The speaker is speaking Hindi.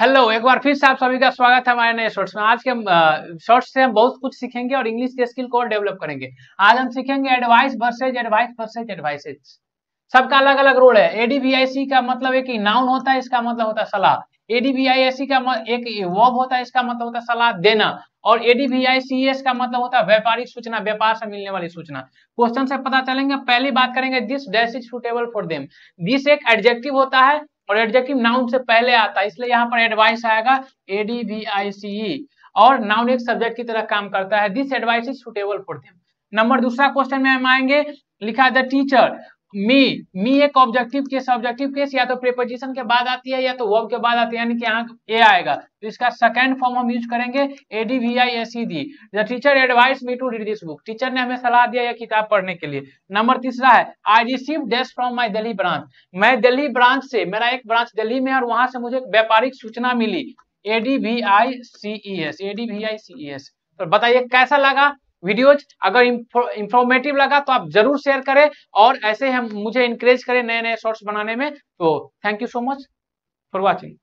हेलो, एक बार फिर से आप सभी का स्वागत है हमारे नए शॉर्ट्स में। आज के शॉर्ट्स से हम बहुत कुछ सीखेंगे और इंग्लिश के स्किल को और डेवलप करेंगे। आज हम सीखेंगे advice versus advise versus advises. सबका अलग अलग रोल है। एडीवीआईसी का मतलब एक नाउन होता है, इसका मतलब होता है सलाह। एडीवीआईएससी का एक वर्ब होता है, इसका मतलब होता है सलाह देना। और एडीवीआईसीएस का मतलब होता है व्यापारिक सूचना, व्यापार से मिलने वाली सूचना। क्वेश्चन से पता चलेंगे। पहली बात करेंगे, this dash is suitable for them. This एक एडजेक्टिव होता है और एडजेक्टिव नाउन से पहले आता है, इसलिए यहाँ पर एडवाइस आएगा एडीवीआईसीई। और नाउन एक सब्जेक्ट की तरह काम करता है। This advice is suitable for them. Number दूसरा क्वेश्चन में हम आएंगे, लिखा द टीचर। मी एक ऑब्जेक्टिव केस, ऑब्जेक्टिव केस या तो प्रीपोजिशन के बाद आती है या तो वर्ब के बाद आती है, यानी कि यहाँ ए आएगा, तो इसका सेकंड फॉर्म हम यूज करेंगे एडीवीआईएसईडी। The teacher advice me to read this book. Teacher ने हमें सलाह दिया यह किताब पढ़ने के लिए। नंबर तीसरा है, I receive dash from my Delhi branch. मैं दिल्ली ब्रांच से, मेरा एक ब्रांच दिल्ली में है और वहां से मुझे व्यापारिक सूचना मिली। एडीवीआईसीईएस, एडीवीआईसीईएस। तो बताइए कैसा लगा वीडियोज। अगर इंफॉर्मेटिव लगा तो आप जरूर शेयर करें और ऐसे हम मुझे इंकरेज करें नए नए शॉर्ट्स बनाने में। तो thank you so much for watching.